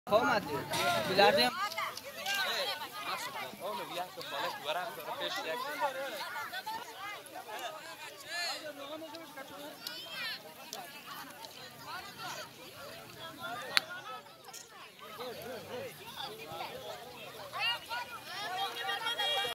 Olmadı. Bilardım. Onu bir yakın balık var. Sonra peş yakın.